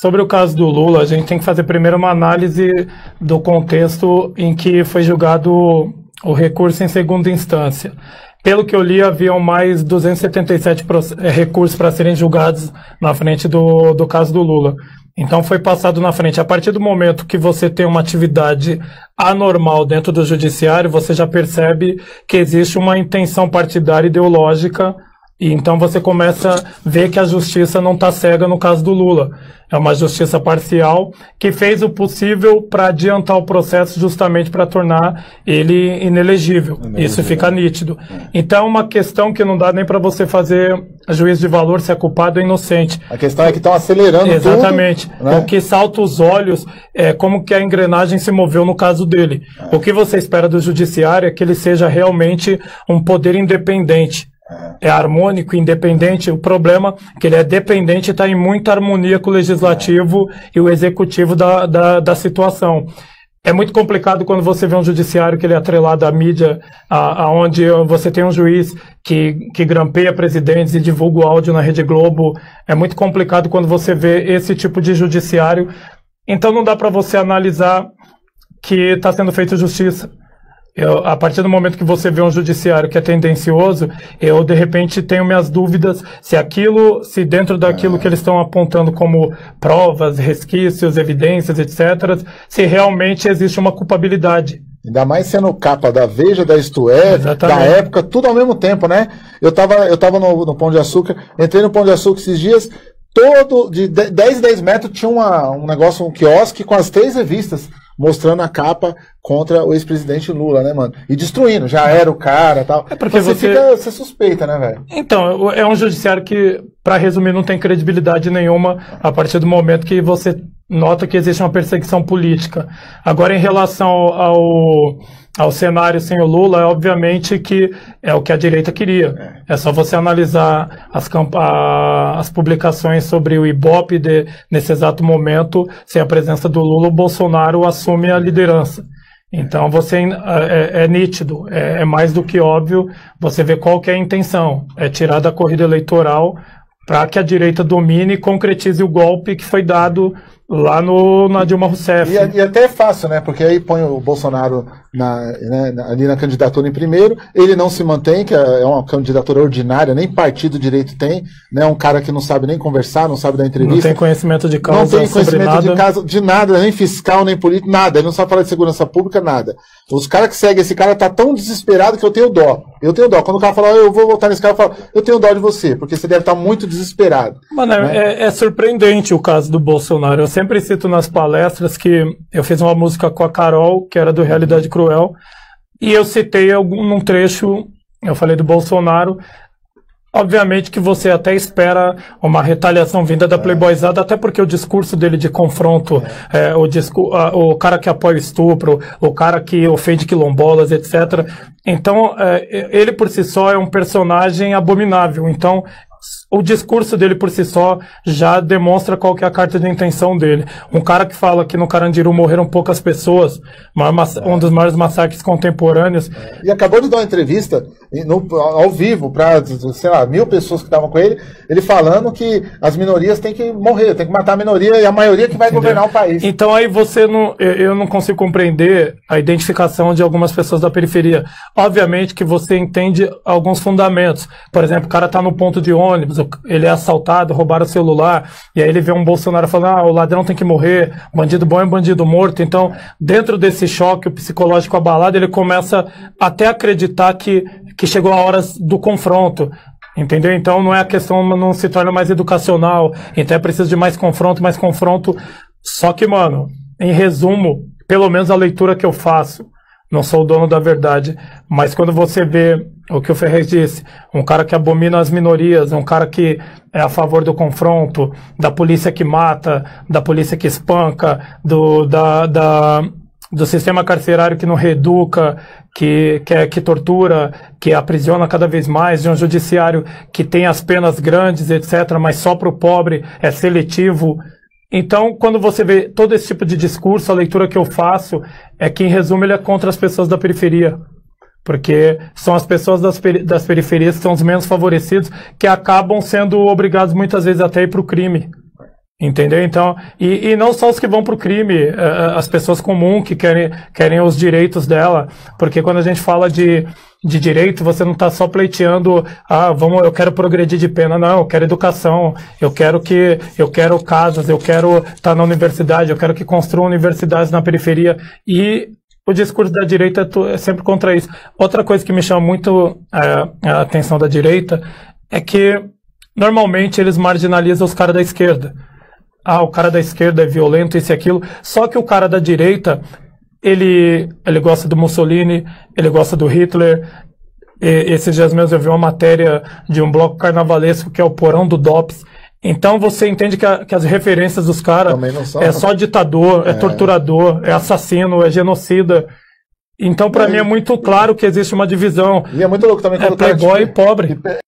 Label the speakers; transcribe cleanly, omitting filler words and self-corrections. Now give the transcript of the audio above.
Speaker 1: Sobre o caso do Lula, a gente tem que fazer primeiro uma análise do contexto em que foi julgado o recurso em segunda instância. Pelo que eu li, haviam mais 277 recursos para serem julgados na frente do caso do Lula. Então foi passado na frente. A partir do momento que você tem uma atividade anormal dentro do judiciário, você já percebe que existe uma intenção partidária ideológica. E então você começa a ver que a justiça não está cega no caso do Lula. É uma justiça parcial que fez o possível para adiantar o processo justamente para tornar ele inelegível. Isso fica nítido. Então é uma questão que não dá nem para você fazer juízo de valor se é culpado ou inocente.
Speaker 2: A questão é que estão acelerando
Speaker 1: exatamente,
Speaker 2: tudo, né?
Speaker 1: O que salta os olhos é como que a engrenagem se moveu no caso dele. O que você espera do judiciário é que ele seja realmente um poder independente. É harmônico, independente. O problema é que ele é dependente e está em muita harmonia com o legislativo e o executivo da situação. É muito complicado quando você vê um judiciário que ele é atrelado à mídia, onde você tem um juiz que grampeia presidentes e divulga o áudio na Rede Globo. É muito complicado quando você vê esse tipo de judiciário. Então não dá para você analisar que está sendo feita justiça. A partir do momento que você vê um judiciário que é tendencioso, eu de repente tenho minhas dúvidas se dentro daquilo que eles estão apontando como provas, resquícios, evidências, etc., se realmente existe uma culpabilidade.
Speaker 2: Ainda mais sendo capa da Veja, da Isto É,
Speaker 1: exatamente,
Speaker 2: da Época, tudo ao mesmo tempo, né? Eu tava no Pão de Açúcar, entrei no Pão de Açúcar esses dias, todo de 10 em 10 metros tinha um negócio, um quiosque com as 3 revistas, mostrando a capa contra o ex-presidente Lula, né, mano? E destruindo, já era o cara e tal.
Speaker 1: É porque
Speaker 2: você suspeita, né, velho?
Speaker 1: Então, é um judiciário que, para resumir, não tem credibilidade nenhuma a partir do momento que você nota que existe uma perseguição política. Agora, em relação ao cenário sem o Lula, é obviamente que é o que a direita queria. É só você analisar as publicações sobre o Ibope nesse exato momento, sem a presença do Lula, o Bolsonaro assume a liderança. Então é nítido, é mais do que óbvio, você vê qual que é a intenção, é tirar da corrida eleitoral para que a direita domine e concretize o golpe que foi dado lá na Dilma Rousseff.
Speaker 2: E até é fácil, né? Porque aí põe o Bolsonaro ali na candidatura em primeiro, ele não se mantém, que é uma candidatura ordinária, nem partido direito tem, né? Um cara que não sabe nem conversar, não sabe dar entrevista.
Speaker 1: Não tem conhecimento de causa.
Speaker 2: Não tem conhecimento de nada, nem fiscal, nem político, nada. Ele não sabe falar de segurança pública, nada. Os caras que seguem esse cara tá tão desesperado que eu tenho dó. Eu tenho dó. Quando o cara fala, eu vou votar nesse cara, eu falo, eu tenho dó de você, porque você deve estar muito desesperado.
Speaker 1: Mano,
Speaker 2: né?
Speaker 1: É surpreendente o caso do Bolsonaro. Eu sempre cito nas palestras que eu fiz uma música com a Carol, que era do Realidade Cruel, e eu citei num trecho, eu falei do Bolsonaro. Obviamente que você até espera uma retaliação vinda da Playboyzada, até porque o discurso dele de confronto, o cara que apoia o estupro, o cara que ofende quilombolas, etc. Então, ele por si só é um personagem abominável. Então, o discurso dele por si só já demonstra qual que é a carta de intenção dele. Um cara que fala que no Carandiru morreram poucas pessoas, um dos maiores massacres contemporâneos.
Speaker 2: E acabou de dar uma entrevista ao vivo para, sei lá, 1000 pessoas que estavam com ele, ele falando que as minorias têm que morrer, tem que matar a minoria e a maioria que vai governar o país.
Speaker 1: Então aí eu não consigo compreender a identificação de algumas pessoas da periferia. Obviamente que você entende alguns fundamentos. Por exemplo, o cara tá no ponto de ônibus, ele é assaltado, roubaram o celular, e aí ele vê um Bolsonaro falando, o ladrão tem que morrer, bandido bom é bandido morto. Então, dentro desse choque psicológico abalado, ele começa até a acreditar que chegou a hora do confronto. Entendeu? Então não é a questão, não se torna mais educacional, então é preciso de mais confronto. Só que, mano, em resumo, pelo menos a leitura que eu faço, não sou o dono da verdade, mas quando você vê o que o Ferrez disse, um cara que abomina as minorias, um cara que é a favor do confronto, da polícia que mata, da polícia que espanca, do sistema carcerário que não reeduca, que tortura, que aprisiona cada vez mais, de um judiciário que tem as penas grandes, etc., mas só para o pobre, é seletivo. Então, quando você vê todo esse tipo de discurso, a leitura que eu faço é que, em resumo, ele é contra as pessoas da periferia. Porque são as pessoas das periferias que são os menos favorecidos, que acabam sendo obrigados muitas vezes até a ir para o crime. Entendeu? Então, e não só os que vão pro crime, as pessoas comuns que querem os direitos dela, porque quando a gente fala de direito, você não está só pleiteando, eu quero progredir de pena, não, eu quero educação, eu quero casas, eu quero estar na universidade, eu quero que construam universidades na periferia, e o discurso da direita é sempre contra isso. Outra coisa que me chama muito a atenção da direita é que normalmente eles marginalizam os caras da esquerda. O cara da esquerda é violento, isso e aquilo. Só que o cara da direita, ele gosta do Mussolini, ele gosta do Hitler. Esses dias mesmo eu vi uma matéria de um bloco carnavalesco que é o Porão do DOPS. Então você entende que as referências dos caras é só ditador, é torturador, é assassino, é genocida. Então, para mim, é muito claro que existe uma divisão.
Speaker 2: E é muito louco também quando
Speaker 1: playboy e pobre.